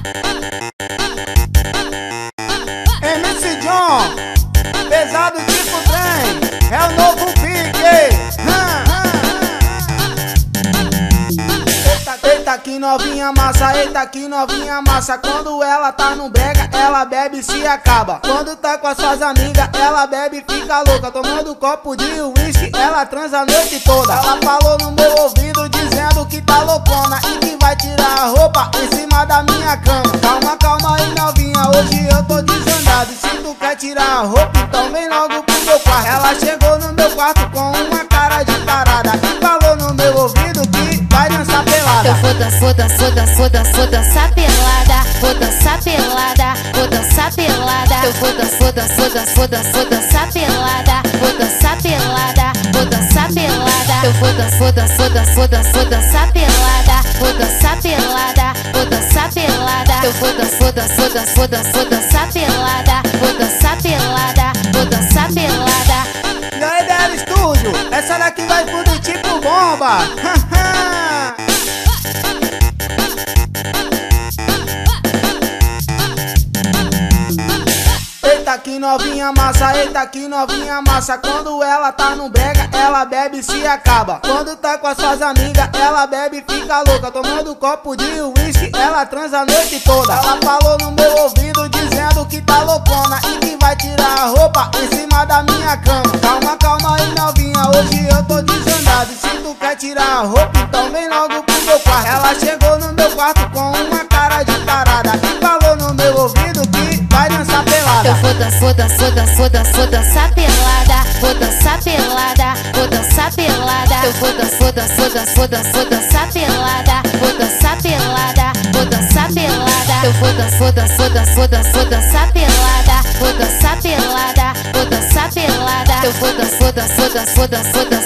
MC John, pesado tipo trem, é o novo pique. Eita que novinha massa, eita que novinha massa. Quando ela tá no brega, ela bebe e se acaba. Quando tá com as suas amigas, ela bebe e fica louca. Tomando copo de uísque, ela transa a noite toda. Ela falou no meu ouvido dizendo que tá loucona e que vai tirar a roupa em cima da minha cama. Calma, calma aí novinha, hoje eu tô desandado. E se tu quer tirar a roupa, então vem logo pro meu quarto. Ela chegou no meu quarto com uma cara de parada e falou no meu ouvido que vai dançar pelada. Eu vou dançar pelada, vou dançar pelada, vou dançar pelada. Eu vou dançar pelada, vou dançar pelada, vou dançar pelada. Eu vou dançar pelada, vou dançar pelada, vou dançar pelada. Eu vou dançar pelada, vou dançar pelada, vou dançar pelada. E aí, DL Studio, essa daqui vai tudo tipo bomba. Eita que novinha massa, eita que novinha massa. Quando ela tá no brega, ela bebe e se acaba. Quando tá com as suas amigas, ela bebe e fica louca. Tomando copo de uísque, ela transa a noite toda. Ela falou no meu ouvido dizendo que tá loucona e que vai tirar a roupa em cima da minha cama. Calma, calma aí novinha, hoje eu tô desandado. E se tu quer tirar a roupa, então vem logo pro meu quarto. Ela chegou no meu quarto com uma cara de parada e falou no meu ouvido que vai dançar pelada. Eu vou dançar pelada, vou dançar pelada, vou dançar pelada. Eu vou dançar pelada, vou dançar pelada, vou dançar pelada. Eu vou dançar pelada, vou dançar pelada, vou dançar pelada. Eu vou dançar